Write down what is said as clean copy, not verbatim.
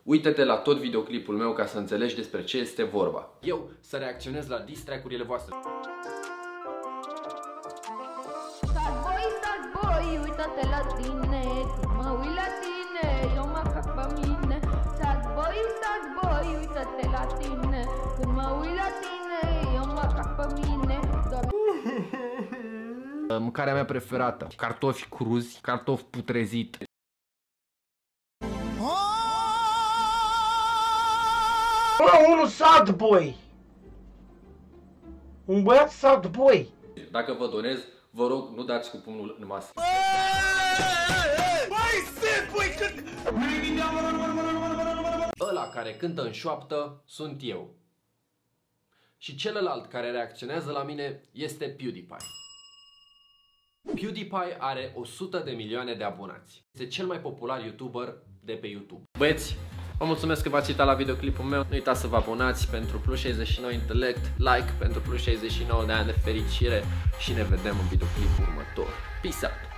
Uită-te la tot videoclipul meu ca să înțelegi despre ce este vorba. Eu să reacționez la diss track-urile voastre. Stat boy, uită-te la tine, când mă uit la tine, eu mă cac pe mine. Stat boy, uită-te la tine, când mă uit la tine, eu mă cac pe mine. Mâncarea mea preferată: cartofi cruzi, cartofi putrezit. Unul sad boy! Un băiat sad boy! Dacă vă donez, vă rog, nu dați cu pumnul în masă. Ăla care cântă în șoaptă sunt eu. Și celălalt care reacționează la mine este PewDiePie. PewDiePie are 100 de milioane de abonați. Este cel mai popular YouTuber de pe YouTube. Băieți, vă mulțumesc că v-ați uitat la videoclipul meu. Nu uitați să vă abonați pentru plus 69 intelect, like pentru plus 69 de ani de fericire și ne vedem în videoclipul următor. Peace out!